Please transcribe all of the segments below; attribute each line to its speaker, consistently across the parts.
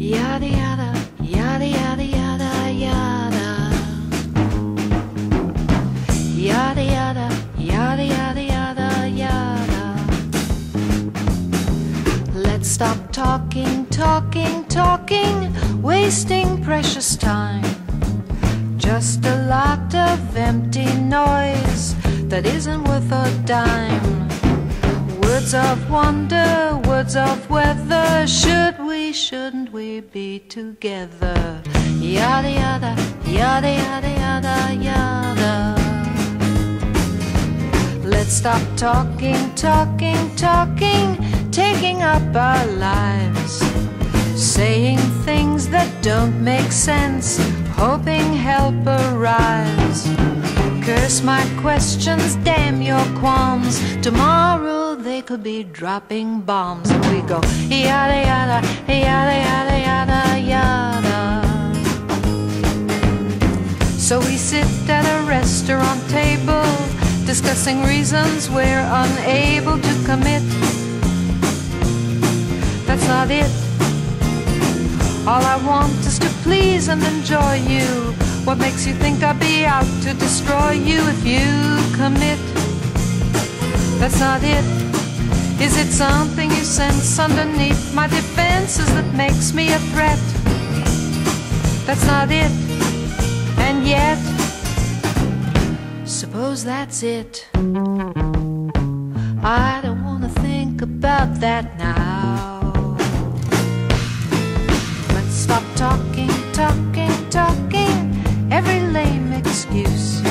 Speaker 1: Yada yada, yada yada yada yada. Yada yada, yada yada yada yada. Let's stop talking, talking, talking, wasting precious time. Just a lot of empty noise that isn't worth a dime. Words of wonder, words of weather. Should we, shouldn't we be together? Yada yada, yada yada yada yada. Let's stop talking, talking, talking, taking up our lives, saying things that don't make sense, hoping help arrives. Curse my questions, damn your qualms. Tomorrow they could be dropping bombs. And we go yada yada, yada yada yada yada. So we sit at a restaurant table, discussing reasons we're unable to commit. That's not it. All I want is to please and enjoy you. What makes you think I'll be out to destroy you if you commit? That's not it. Is it something you sense underneath my defenses that makes me a threat? That's not it. And yet, suppose that's it. I don't want to think about that now. Let's stop talking, talking, talking. Every lame excuse,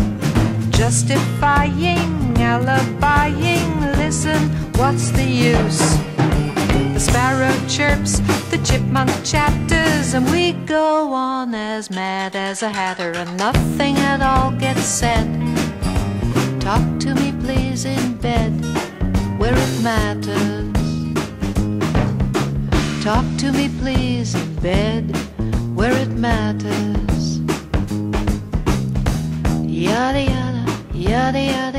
Speaker 1: justifying, alibiing. Listen, what's the use? The sparrow chirps, the chipmunk chatters, and we go on as mad as a hatter, and nothing at all gets said. Talk to me please in bed, where it matters. Talk to me please in bed, where it matters. Yada yada, yada yada.